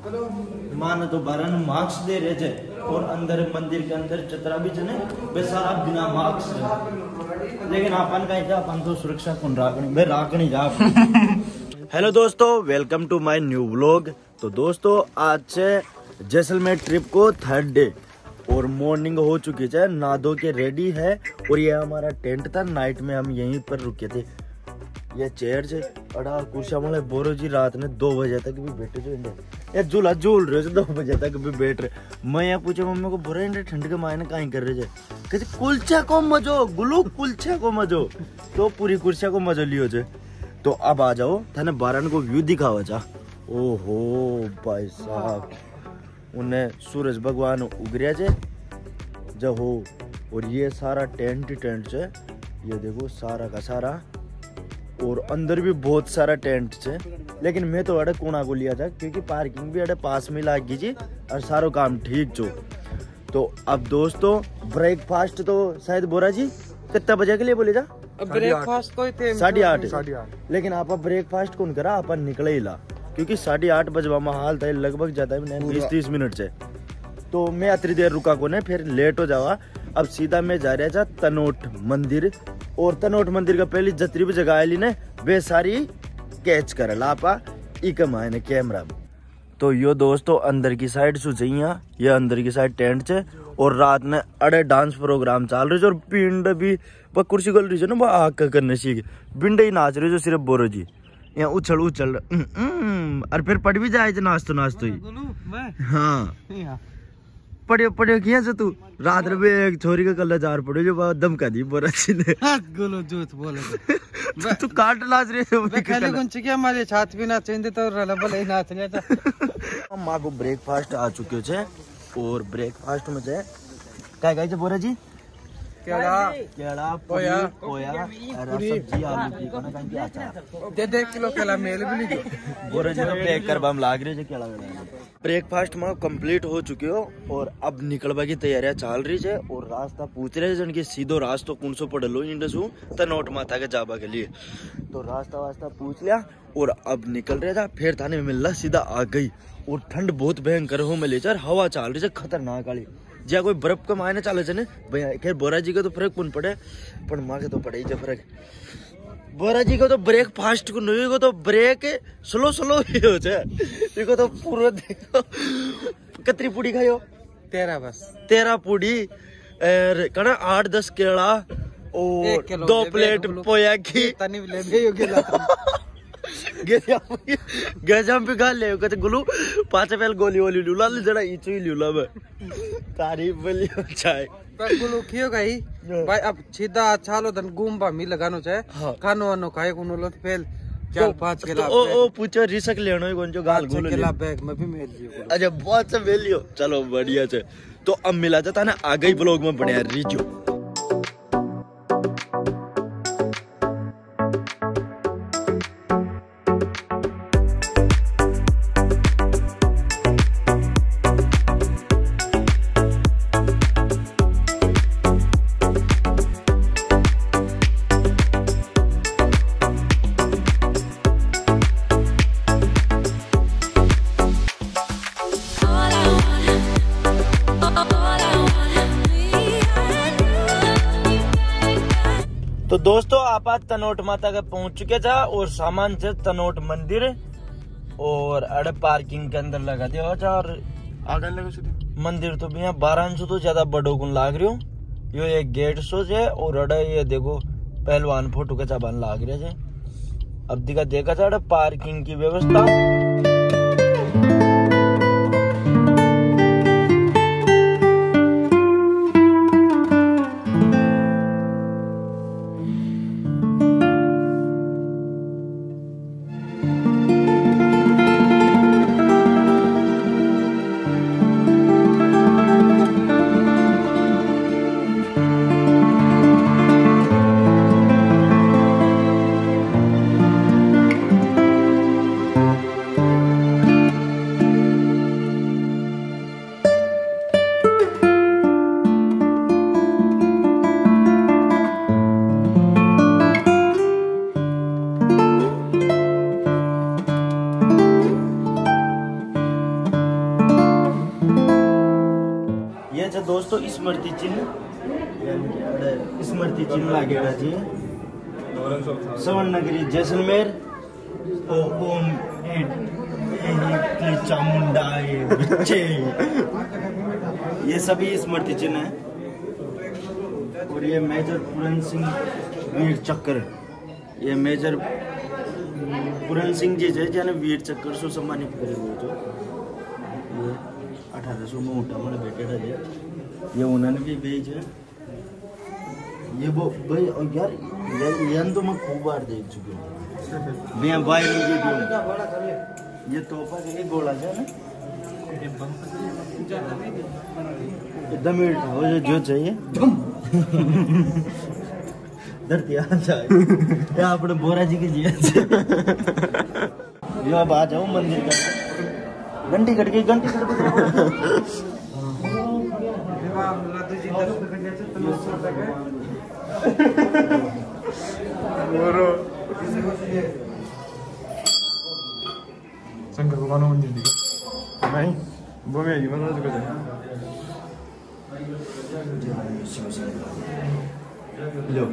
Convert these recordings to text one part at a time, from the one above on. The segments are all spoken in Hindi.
मान तो बारह मार्क्स दे रहे थे और अंदर मंदिर के अंदर चतरा भी चने वे सारा बिना मार्क्स है। लेकिन अपन का क्या अपन तो सुरक्षा कौन राखनी जा। हेलो दोस्तों, welcome to my new vlog. तो दोस्तों आज से जैसलमेर ट्रिप को थर्ड डे और मॉर्निंग हो चुकी है, नहा धो के रेडी है और ये हमारा टेंट था। नाइट में हम यहीं पर रुके थे। ये चेयर से अड़ा कुर्सियां वाले बोरो जी रात ने 2 बजे तक भी बैठे जो ये झूला झूल रहे 2 बजे तक भी बैठ रहे। मैं यहाँ पूछे मम्मी को बोरे ठंड के मायने कहीं कर रहे थे, कहते कुलचे को मजो गुलू कुलचे को मजो। तो पूरी कुर्सिया को मजो लियो जे। तो अब आ जाओ थाने बारन को व्यू दिखावा जा। ओहो भाई साहब, उन्हें सूरज भगवान उगरिया जे जो हो। और ये सारा टेंट से ये देखो सारा का सारा, और अंदर भी बहुत सारा टेंट है। लेकिन मैं तो अड़े कोना को लिया था क्योंकि पार्किंग भी अड़े पास में लाग गई जी और सारो काम ठीक जो। तो अब दोस्तों ब्रेकफास्ट तो शायद बोरा जी कितना बजे के लिए बोले जा? ब्रेकफास्ट को 8:30। लेकिन आप ब्रेकफास्ट कौन करा, अपन निकले ही ला क्योंकि 8:30 बजवा में हाल था लगभग जाता है 20-30 मिनट से। तो मैं अतरी देर रुका को ने फिर लेट हो जावा। अब सीधा मैं जा रहा था तनोट मंदिर, और तनोट मंदिर का पहली जतरी भी जगह आयली ने वे सारी कैच कर लापा इक मायने कैमरा। तो यो दोस्तों अंदर की साइड सु चाहिए, ये अंदर की साइड टेंट है और रात में अड़े डांस प्रोग्राम चल रहे और पिंड भी कुर्सी गल रही है ना, आग करने सीख बिंड ही नाच रहे जो सिर्फ बोरो जी यहाँ उछल उछल और फिर पड़ भी जाए नाचतो नाचतो ही। हाँ पढ़ियो किया से तू रात में एक छोरी का कल्ला जार पड़ो जो धमका दी बोरा जी ने। गोलो झूठ बोले तू काट लाज रहे हो खाली कुछ क्या हमारे छात भी नाच चेंदे तो रला भले नाच ले था। हम मां को ब्रेकफास्ट आ चुके छे और ब्रेकफास्ट में छे काय काय छे बोरा जी? केला पोया और सब्जी आलू की कोना काई की अचार दे किलो केला मेल भी लीजिए। बोरा जी ने पैक करबा हम लाग रहे छे केला। ब्रेकफास्ट में कंप्लीट हो चुके हो और अब निकलवा की तैयारियां चल रही है और रास्ता पूछ रहे जन के सीधो रास्ता कौन सो पड़लो इंडसू तनोट माता के जाबा के लिए। तो रास्ता वास्ता पूछ लिया और अब निकल रहा था। फिर थाने में मिलना सीधा आ गई और ठंड बहुत भयंकर हो मिले चार, हवा चल रही है खतरनाक वाली जा कोई बर्फ का मायने चले चे भैया। खैर बोरा जी का तो फर्क कौन पड़े पर माँ के तो पड़े ही फर्क। बोरा जी को तो ब्रेक फास्ट को नहीं को तो ब्रेक स्लो ही हो जाए। को तो पूरा देखो कतरी पूड़ी खायो 13 बस 13 पूड़ी कना 8-10 केला और 2 प्लेट पोया की गजम भी खा ले कहते गुलू पाँच पहले गोली वोली लूला जरा इचो ही लूला मैं तारीफ बोली चाय पर गुलू खियो गई भाई। अब सीधा छालो धन गुम्बा मी लगानो चाहे खानो वानो खाए कुनो लो फेल 4-5 केला ओ पूछो रिसक लेनो है कौन जो गाल गोल केला बैग में भी मेल लियो। अच्छा बहुत से मेल लियो, चलो बढ़िया से। तो अब मिला जाता ना आगे ही ब्लॉग में बढ़िया रिजो। तो दोस्तों आप आज तनोट माता के पहुंच चुके थे और सामान से तनोट मंदिर और अड़े पार्किंग के अंदर लगा दिया और आगे लगा मंदिर तो भी 1200 तो ज्यादा बड़ो गुण लाग रही हो। यो एक गेट सो है और अड़े ये देखो पहलवान फोटो के चाबान लाग रहे थे। अब देखा था अड़े पार्किंग की व्यवस्था। दोस्तों स्मृति चिन्ह लागेगा जी सवर्णनगरी जैसलमेर ओम चामुंडा ये सभी स्मृति चिन्ह है। और ये मेजर पूरन सिंह वीर चक्र, ये मेजर पूरन सिंह जी है वीर चक्र से सम्मानित करे हुए जो ये 1800 में उठा मैंने बैठे थे ये उन्होंने भी भेज है। ये वो भाई यार ये तो मैं खूब बार देख चुकी हूँ मैं वायरल वीडियो। ये तोहफा के गोला है ना एकदम हो जो चाहिए धरती आ जाए या अपने बोरा जी के जी यो अब आ जाओ मंदिर का घंटी कट गई घंटी कट गई शंकर भगवान मंदिर नहीं वो मैं ही बना चुका लो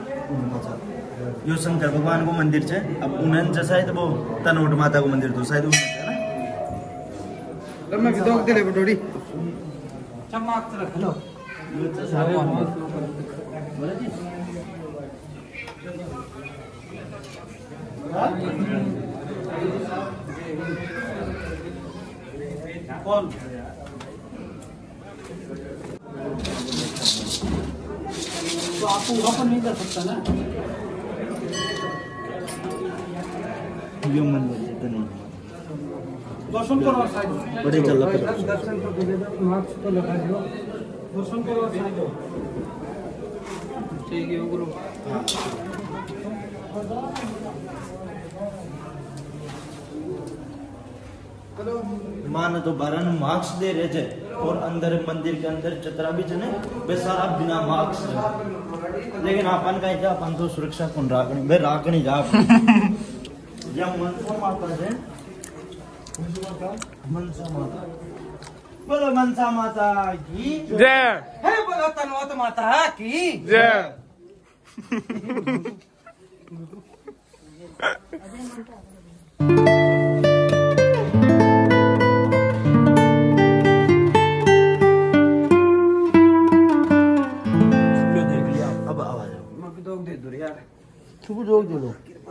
यो शंकर भगवान को मंदिर है। अब उन्हें जैसा है तो वो तनोट माता को मंदिर तो शायद है ना मैं विदोक दे ले बटोड़ी चमक रख लो कौन तो आपको ओपन नहीं कर सकता ना ये मंदिर तो नहीं दर्शन करो साइड बड़े चल दर्शन को दे दो मार्क्स तो लगा दो दर्शन करो साइड ठीक है गुरु मान तो बारन मार्क्स दे रहे थे और अंदर मंदिर के अंदर चतरा भी जने वे सारा बिना मार्क्स है। लेकिन अपन का क्या अपन तो सुरक्षा कौन राखनी वे राखनी जा या मनसा माता है मनसा माता बोलो मनसा माता की जय है बोलो तनवत माता की जय तू जोग दे लो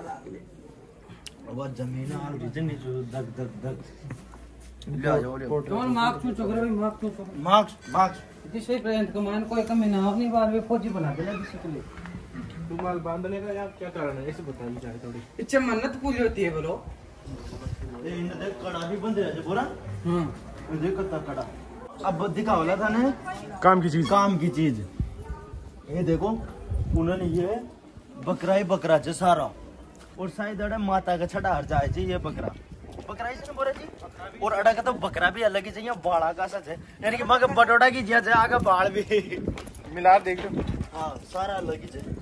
अब जमीन आल रीजन नहीं जो दग दग दग ले आ जाओ ले कौन मार्क्स में चोकरा भी मार्क्स में मार्क्स मार्क्स जिसे प्रेंट कमान कोई कमी ना अपनी बार में फौजी बना देना किसी के लिए रुमाल बांधने का यार क्या कारण है ऐसे बताइए चाहे थोड़ी इच्छा मन्नत पूरी होती है बोलो ए इन देख कड़ा भी बंद रहे थे पूरा हां देख कत्ता कड़ा अब दिखावला था ने काम की चीज ये देखो उन्होंने ये बकरा ही बकरा है सारा और शायद अड़ा माता का छड़ा हर जाए ये बकरा बकरा ही बोले जी और अड़ा का तो बकरा भी अलग ही चाहिए बाड़ा का सच है यानी कि मगर बटोड़ा की जिया है आगे बाल भी मिला देख लो हाँ सारा अलग ही है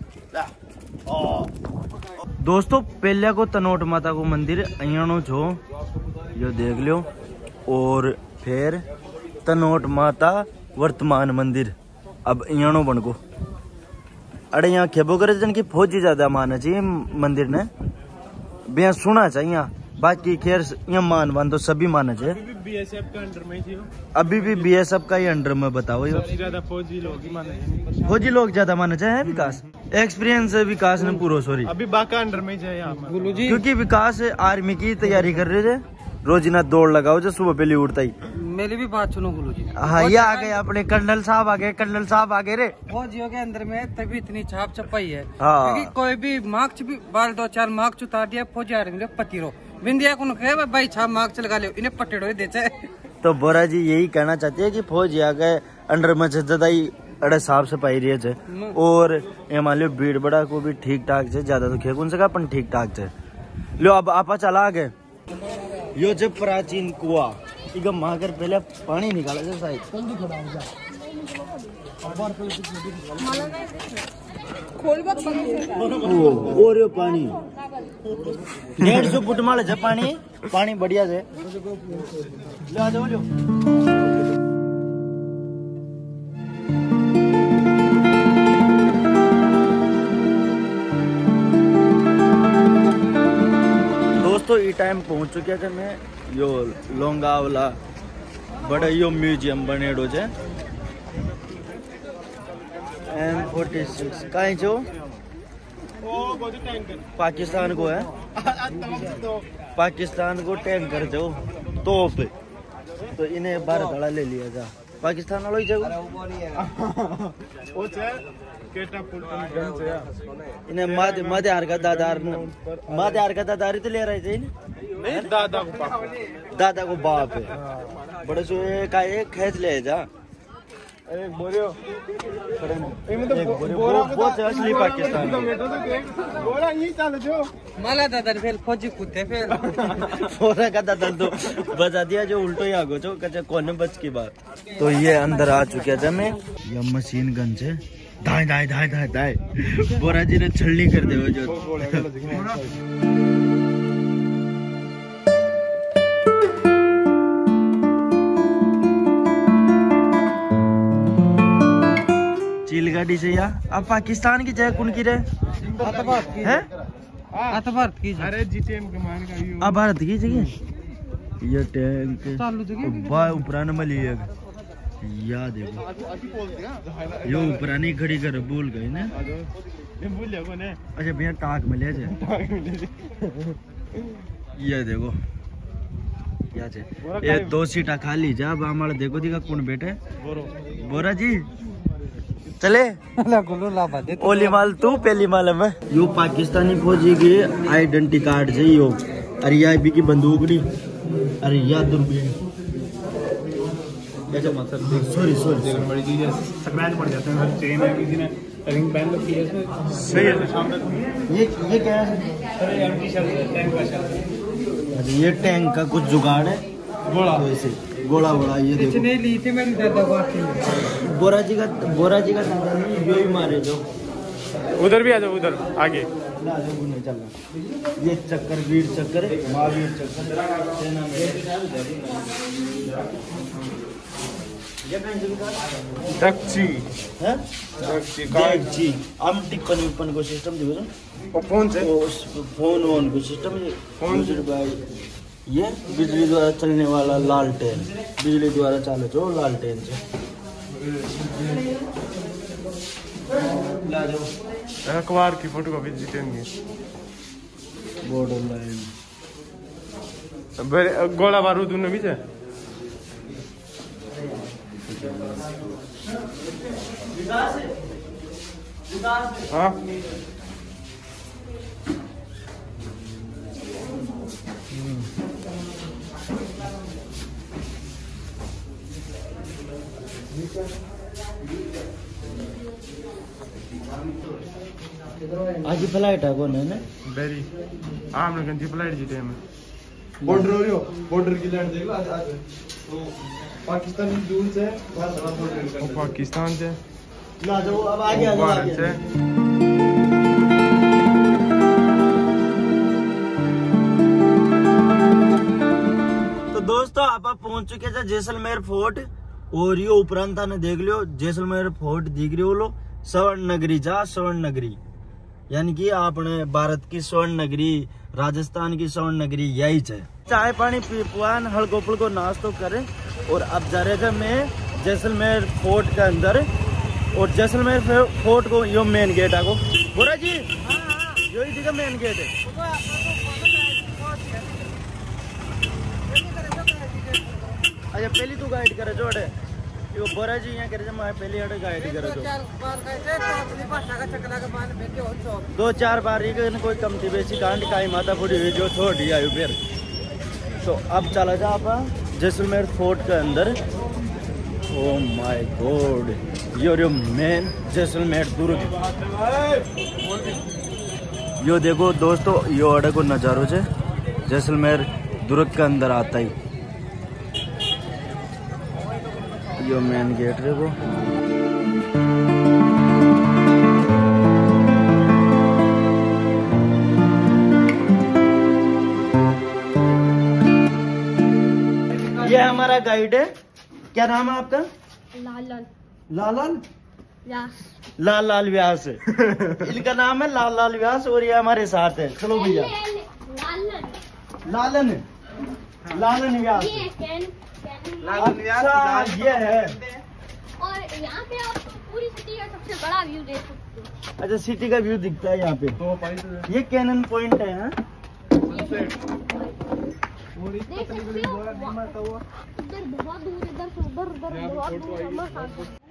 दोस्तों पहले को तनोट माता को मंदिर अयानो छो यो देख लो और फिर तनोट माता वर्तमान मंदिर अब अयानो बन को अरे यहाँ खेबो करे जन की फौजी ज्यादा माना चाहिए मंदिर ने बेहद सुना चाहिए बाकी खैर यहाँ मान तो सभी माना चाहिए बीएसएफ का अंडर में थी अभी भी बीएसएफ का ही अंडर में बताओ सबसे ज्यादा फौजी लोग ही माने फौजी लोग ज्यादा माना चाहिए विकास एक्सपीरियंस विकास ने पूरा सॉरी अभी बाका अंडर में जाए यहाँ बोलो जी क्योंकि विकास आर्मी की तैयारी कर रहे थे रोजिना दौड़ लगाओ जो सुबह पहले उठता ही मेरी भी बात सुनो गुरु जी हाँ ये आ गए अपने कर्नल साहब आ गए रे फौजियों के अंदर में तभी इतनी छाप छपाई है हाँ। क्योंकि कोई भी मार्क्स भी बाल 2-4 मार्क्स उतार दिया फौजी आर्मी लोग पतिरो बिंदिया को कहे भाई छाप मार्क्स लगा लो इन्हें पटेड़ो ही देते तो बोरा जी यही कहना चाहती है कि फौज आ गए अंडर में ज्यादा ही अड़े साफ सफाई रही है और ये मान लो भीड़ बड़ा को भी ठीक ठाक से ज्यादा तो खेकून सका अपन ठीक ठाक से लो अब आपा चला आगे यो जो प्राचीन कुआ इधर मागर पहले पानी निकाला जाए शायद और यो पानी 150 फुट माले जब पानी बढ़िया से ले आ जाओ पहुंच चुके थे मैं यो लोंगावला बड़ा यो म्यूजियम बनेडो छे M46 कहीं जो पाकिस्तान को है पाकिस्तान को टैंकर जो तोप तो इन्हें भारत वाला ले लिया जा पाकिस्तान वाला ही जाओ इन्हें मध्यार का दादार तो ले रहे थे नहीं दादा को बाप है बड़े सो का एक खेच ले जा असली पाकिस्तान मला दादा फेल फौजी कुत्ते फेल फोरा का दादा तो बजा दिया जो उल्टो ही आगो जो कच्चा कोने बच की बात तो ये अंदर आ चुके थे मैं ये मशीन गन से धाय धाय धाय धाय धाय बोरा जी ने छलनी कर दे जो चील गाड़ी से या अब पाकिस्तान की जगह कौन की रहे हैं भारत की अरे जीटीएम के मान का यो अब भारत की जगह ये टैंक भाई उपरान में लिए या देखो यो उपरानी खड़ी कर बोल गए ना भूल जाओ ने अच्छा भैया टाक में ले जाए ये देखो क्या छे ये 2 सीटा खाली जा अब हमारा देखो दिखा कौन बैठे बोरा जी चले ओली माल तू पहली माल में यो पाकिस्तानी फौजी के आइडेंटिटी कार्ड है यो अरे या भी की बंदूक नी अरे या दूरबीन सॉरी बड़ी चीज है स्क्रैच पड़ जाते हैं चेन है किसी ने रिंग पहन रखी है सही है शाम तक ये क्या है अरे एमटी शॉट टैंक का शॉट अरे ये टैंक का कुछ जुगाड़ है गोला वैसे गोला बोला ये देखो नहीं ली थी मेरी दादा बात बोरा जी का दादा नहीं यो ही मारे जो उधर भी आ जाओ उधर आगे ना जो नहीं चलना ये चक्कर वीर चक्कर महावीर चक्कर सेना में ये कौन सी का दक्षी हैं दक्षी जी हम टिप्पण को सिस्टम देखो और फोन से फोन ऑन को सिस्टम ये फोन भाई ये बिजली द्वारा चलने वाला लालटेन बिजली द्वारा चाले जो लालटेन से ला जाओ अखबार की फोटो कॉपी जीतेन की बॉर्डर लाइन गोला बारूद उन्हें भी है हाँ आज फ्लाइट है कौन है ना बेरी हमने गंदी फ्लाइट जीते हमें बॉर्डर हो बॉर्डर की लैंड देख लो आज तो पाकिस्तान दूर से बॉर्डर पाकिस्तान से ना जाओ अब आगे आ जाओ आगे तो दोस्तों आप पहुंच चुके थे जैसलमेर फोर्ट और ये उपरांत ने देख लियो जैसलमेर फोर्ट दिख रही हो लो स्वर्ण नगरी जा स्वर्ण नगरी यानी कि आपने भारत की स्वर्ण नगरी राजस्थान की स्वर्ण नगरी यही है चाय पानी पीपुआन हल्को फुल्को नाश्तो करें और अब जा रहे थे मैं जैसलमेर फोर्ट के अंदर और जैसलमेर फोर्ट को यो मेन गेट है को बोरा जी यो ही जगह मेन गेट है अच्छा पहली तू गाइड करे जो अड़े यो बोरा जी यहाँ करे मैं पहली अड़े गाइड करे जो 2-4 बार ही कोई कमती बेसी कांड काई माता बुढ़ी हुई जो छोड़ी आई फिर तो अब चला जा आप जैसलमेर फोर्ट के अंदर ओ माय गॉड यो मेन जैसलमेर दुर्ग यो देखो दोस्तों यो अड़े को नजारो से जैसलमेर दुर्ग के अंदर आता ही यो मेन गेट देखो ये हमारा गाइड है क्या नाम है आपका लालन लालन व्यास लाल लाल व्यास इनका नाम है लाल लाल व्यास और ये हमारे साथ है चलो भैया लालन लालन लालन व्यास। ये कैन अच्छा ये है। और यहाँ पे आप पूरी सिटी का सबसे बड़ा व्यू देख सकते हो। अच्छा सिटी का व्यू दिखता है यहाँ पे। तो पाइप ये कैनन पॉइंट है। हाँ? देख सकते हो उधर बहुत दूर, इधर से उधर, उधर बहुत दूर है, मस्त आता है।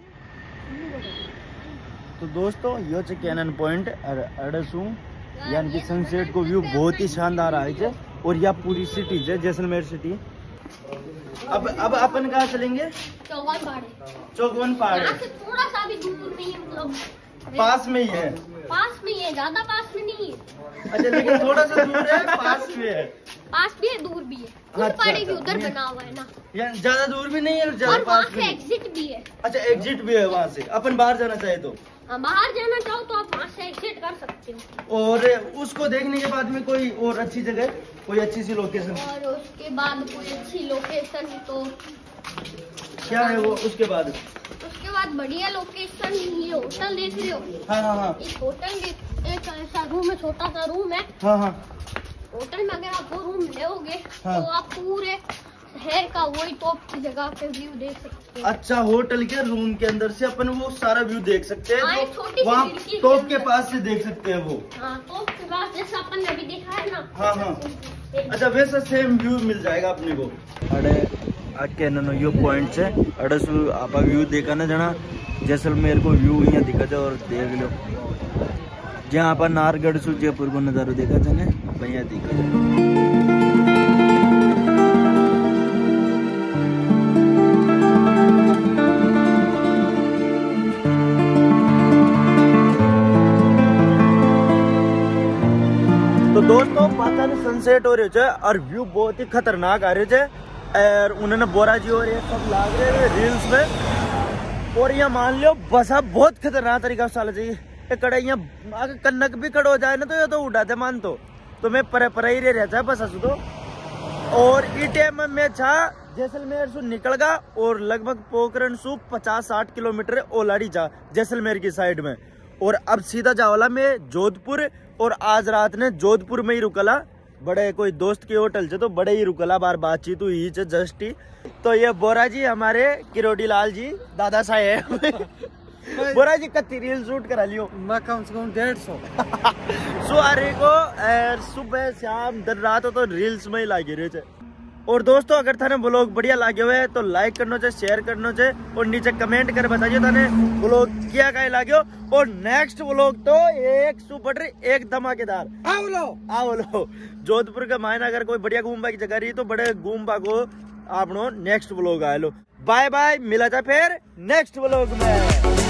तो दोस्तों ये છે कैनन पॉइंट अड़सू यानी कि सनसेट को व्यू बहुत ही शानदार आए थे। और यह पूरी सिटी है जैसलमेर सिटी। अब अपन कहाँ चलेंगे? चौवन पहाड़। चौकवन पहाड़ यहाँ से थोड़ा सा भी दूर नहीं है, मतलब पास में ही है। पास में ही है, ज्यादा पास में नहीं है। अच्छा लेकिन थोड़ा सा दूर है, पास में है। पास भी है, दूर भी है। अच्छा, पहाड़ी भी अच्छा, उधर बना हुआ है ना, यानी ज्यादा दूर भी नहीं है और ज्यादा और वहाँ पास से भी नहीं। एग्जिट भी है। अच्छा एग्जिट भी है वहाँ से, अपन बाहर जाना चाहे तो। बाहर जाना चाहो तो आप वहाँ से एग्जिट कर सकते हो। और उसको देखने के बाद में कोई और अच्छी जगह, कोई अच्छी सी लोकेशन और उसके बाद कोई अच्छी लोकेशन तो क्या है वो? उसके बाद बढ़िया लोकेशन, ये होटल देख रहे हो? हाँ हाँ हाँ इस होटल में एक ऐसा रूम है, छोटा सा रूम है। हाँ हाँ। होटल में अगर आप वो रूम लोगे हाँ। तो आप पूरे शहर का वही टॉप की जगह पे व्यू देख सकते हैं। अच्छा होटल के रूम के अंदर से अपन वो सारा व्यू देख सकते हाँ, हैं। एक छोटी सी वहाँ खिड़की के टॉप के अंदर। पास से देख सकते हैं वो। हाँ, टॉप के पास जैसा अपन ने अभी देखा है ना। हाँ हाँ। अच्छा वैसा सेम व्यू मिल जाएगा अपने को। अरे कैनन यो पॉइंट है अड़े सु आप व्यू देखा ना जना जैसलमेर को व्यू यहाँ दिखा जाए और देख लो जहाँ पर नारगढ़ सु जयपुर को नजारा देखा जाने भैया दिखा जाए। तो दोस्तों पता नहीं सनसेट हो रहे थे और व्यू बहुत ही खतरनाक आ रहे थे और उन्होंने बोरा जी और ये सब लाग रहे थे रील्स में। और यहाँ मान लो बसा बहुत खतरनाक तरीका से चल चाहिए कड़े यहाँ अगर कनक भी खड़ो हो जाए ना तो ये तो उड़ाते मान तो मैं पर ही रहता है बस तो। और ई टाइम में छा जैसलमेर से निकल गया और लगभग पोखरण सु 50-60 किलोमीटर ओलाड़ी जा जैसलमेर की साइड में। और अब सीधा जावला में जोधपुर और आज रात ने जोधपुर में ही रुकला बड़े कोई दोस्त के होटल से तो बड़े ही रुकला बार बातचीत हुई जस्ट ही। तो ये बोरा जी हमारे किरोड़ी लाल जी दादा साहेब बोरा जी कत्ती रील शूट करा लियो मैं कम से कम 150 सुहारे को सुबह शाम दिन रात तो रील्स में ही लागे रहे थे। और दोस्तों अगर थाने ब्लॉग बढ़िया लागे हुए तो लाइक करना चाहिए, शेयर करना चाहिए और नीचे कमेंट कर बताइए थाने ब्लॉग क्या कहे लागे हो। और नेक्स्ट ब्लॉग तो एक सुपर एक धमाकेदार आओ लो जोधपुर का मायना अगर कोई बढ़िया घूमबा की जगह रही तो बड़े घूमबा को आपनो नेक्स्ट ब्लॉग आए लो। बाय बाय, मिला था फिर नेक्स्ट ब्लॉग में।